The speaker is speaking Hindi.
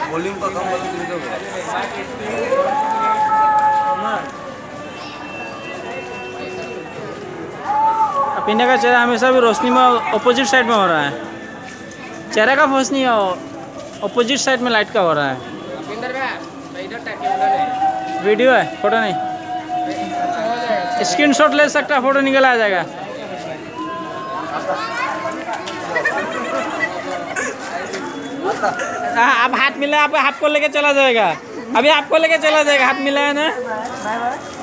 वॉल्यूम का कम पिंडा का चेहरा हमेशा भी रोशनी में अपोजिट साइड में हो रहा है। चेहरे का फोकस नहीं है, अपोजिट साइड में लाइट का हो रहा है। वीडियो है, फोटो नहीं। स्क्रीनशॉट ले सकता, फोटो निकल आ जाएगा। आप हाथ मिला, आप आपको लेके चला जाएगा। अभी आपको लेके चला जाएगा, हाथ मिला है ना।